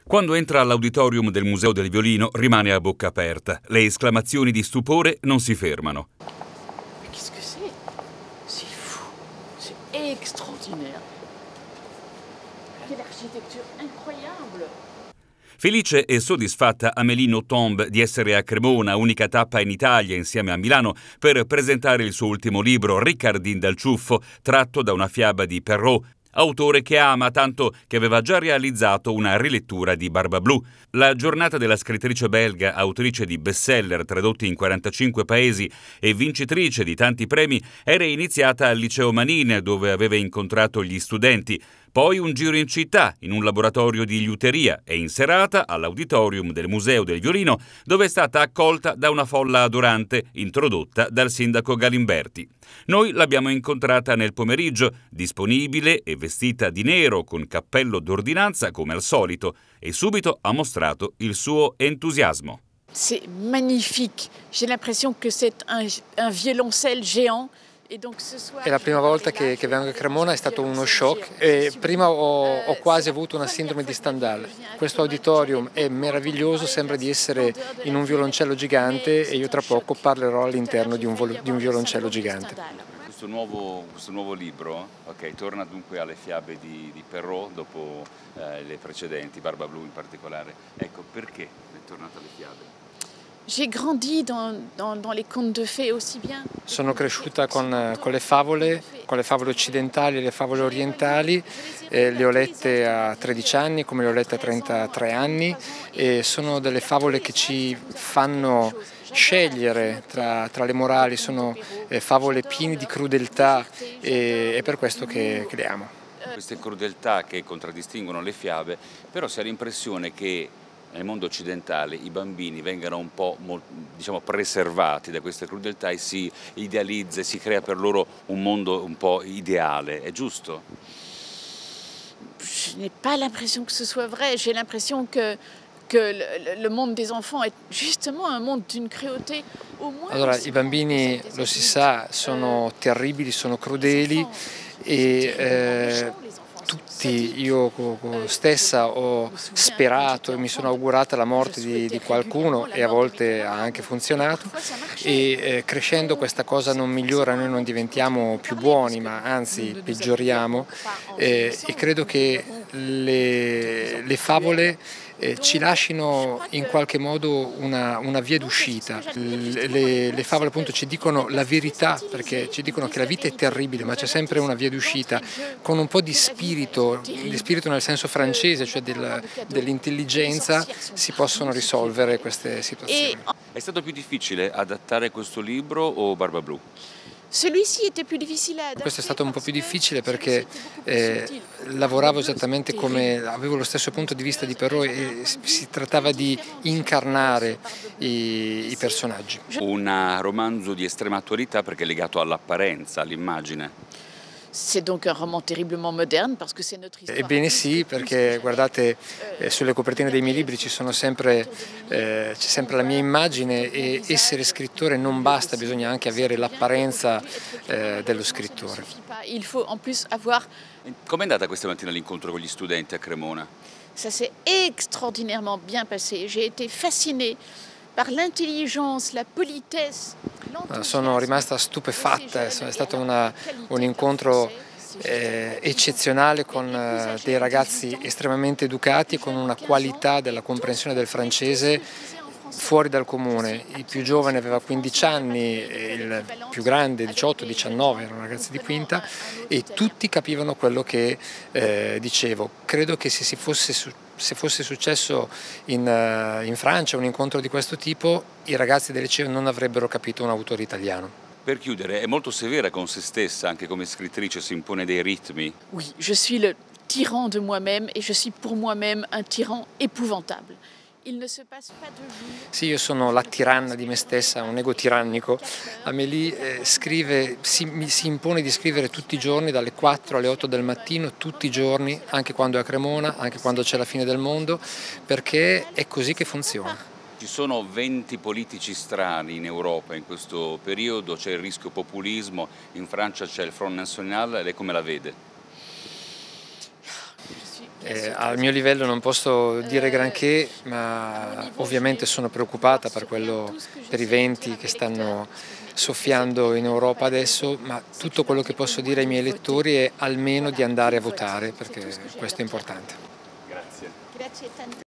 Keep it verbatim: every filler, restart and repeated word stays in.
Quando entra all'auditorium del Museo del Violino rimane a bocca aperta. Le esclamazioni di stupore non si fermano. Qu'est-ce que c'est? C'est fou, c'est extraordinaire. Quelle architecture incroyable! Felice e soddisfatta Amélie Nothomb di essere a Cremona, unica tappa in Italia insieme a Milano, per presentare il suo ultimo libro Ricardin dal ciuffo, tratto da una fiaba di Perrault, autore che ama tanto che aveva già realizzato una rilettura di Barbablù. La giornata della scrittrice belga, autrice di bestseller tradotti in quarantacinque paesi e vincitrice di tanti premi, era iniziata al Liceo Manin, dove aveva incontrato gli studenti. Poi un giro in città, in un laboratorio di liuteria e in serata all'auditorium del Museo del Violino, dove è stata accolta da una folla adorante introdotta dal sindaco Galimberti. Noi l'abbiamo incontrata nel pomeriggio, disponibile e vestita di nero con cappello d'ordinanza come al solito, e subito ha mostrato il suo entusiasmo. C'est magnifique. J'ai l'impression que c'est un, un violoncelle géant. È la prima volta che, che vengo a Cremona, è stato uno shock e prima ho, ho quasi avuto una sindrome di Stendhal. Questo auditorium è meraviglioso, sembra di essere in un violoncello gigante e io tra poco parlerò all'interno di, di un violoncello gigante. Questo nuovo, questo nuovo libro okay, torna dunque alle fiabe di, di Perrault dopo eh, le precedenti, Barbablù in particolare. Ecco, perché è tornata alle fiabe? Sono cresciuta con, con le favole, con le favole occidentali e le favole orientali, eh, le ho lette a tredici anni come le ho lette a trentatré anni e sono delle favole che ci fanno scegliere tra, tra le morali, sono eh, favole piene di crudeltà e è per questo che, che le amo. Queste crudeltà che contraddistinguono le fiabe, però si ha l'impressione che nel mondo occidentale i bambini vengano un po' diciamo, preservati da queste crudeltà e si idealizza e si crea per loro un mondo un po' ideale, è giusto? Je n'ai pas l'impression que ce soit vrai, j'ai l'impression que che le mondo des enfants è justement un mondo d'une cruauté. Allora, i bambini, lo si sa, sono terribili, sono crudeli e eh, tutti, io stessa ho sperato e mi sono augurata la morte di, di qualcuno e a volte ha anche funzionato e eh, crescendo questa cosa non migliora, noi non diventiamo più buoni ma anzi peggioriamo eh, e credo che le, le favole Eh, ci lasciano in qualche modo una, una via d'uscita. Le, le favole appunto ci dicono la verità, perché ci dicono che la vita è terribile, ma c'è sempre una via d'uscita, con un po' di spirito, di spirito nel senso francese, cioè del, dell'intelligenza, si possono risolvere queste situazioni. È stato più difficile adattare questo libro o Barbablù? Questo è stato un po' più difficile perché eh, lavoravo esattamente come, avevo lo stesso punto di vista di Perrault e si trattava di incarnare i, i personaggi. Un romanzo di estrema attualità perché è legato all'apparenza, all'immagine. C'est donc un roman terriblement moderne parce que c'est notre histoire. Ebbene sì, perché guardate eh, sulle copertine dei miei libri ci sono sempre, eh, c'è sempre la mia immagine e essere scrittore non basta, bisogna anche avere l'apparenza eh, dello scrittore. Il faut en plus avoir. Com'è andata questa mattina l'incontro con gli studenti a Cremona? Ça s'est extraordinairement bien passé. J'ai été fascinée par l'intelligence, la politesse. Sono rimasta stupefatta, è stato una, un incontro eh, eccezionale con eh, dei ragazzi estremamente educati e con una qualità della comprensione del francese fuori dal comune. Il più giovane aveva quindici anni, il più grande diciotto diciannove, erano ragazzi di quinta e tutti capivano quello che eh, dicevo. Credo che se si fosse Se fosse successo in, uh, in Francia un incontro di questo tipo, i ragazzi del liceo non avrebbero capito un autore italiano. Per chiudere, è molto severa con se stessa, anche come scrittrice si impone dei ritmi. Oui, je suis le tyran de moi-même et je suis pour moi-même un tyran épouvantable. Sì, io sono la tiranna di me stessa, un ego tirannico. Amélie eh, scrive, si, mi si impone di scrivere tutti i giorni, dalle quattro alle otto del mattino, tutti i giorni, anche quando è a Cremona, anche quando c'è la fine del mondo, perché è così che funziona. Ci sono venti politici strani in Europa in questo periodo, c'è il rischio populismo, in Francia c'è il Front National, lei come la vede? Eh, al mio livello non posso dire granché, ma ovviamente sono preoccupata per, quello, per i venti che stanno soffiando in Europa adesso, ma tutto quello che posso dire ai miei elettori è almeno di andare a votare, perché questo è importante. Grazie.